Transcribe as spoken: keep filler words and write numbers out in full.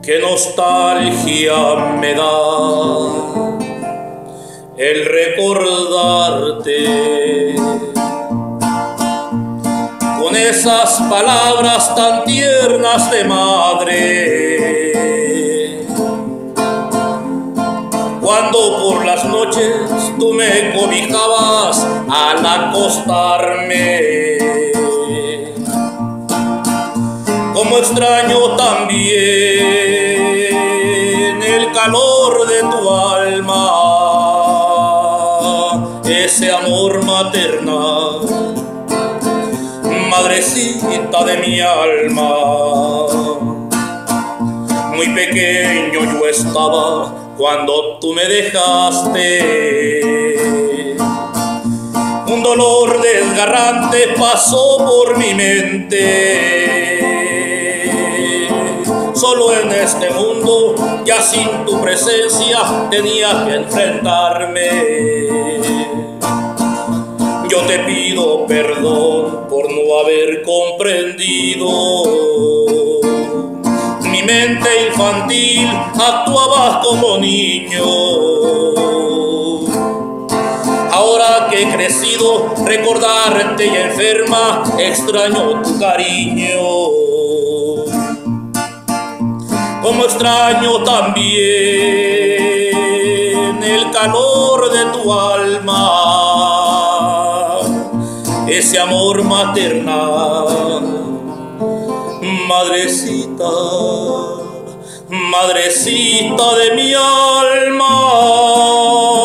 Qué nostalgia me da el recordarte con esas palabras tan tiernas de madre, cuando por las noches tú me cobijabas al acostarme. Como extraño también el calor de tu alma, ese amor maternal, madrecita de mi alma. Muy pequeño yo estaba cuando tú me dejaste. Un dolor desgarrante pasó por mi mente. Solo en este mundo, ya sin tu presencia, tenía que enfrentarme. Yo te pido perdón por no haber comprendido. Mi mente infantil actuaba como niño. Ahora que he crecido, recordarte y enferma, extraño tu cariño. Como extraño también el calor de tu alma, ese amor maternal, madrecita, madrecita de mi alma.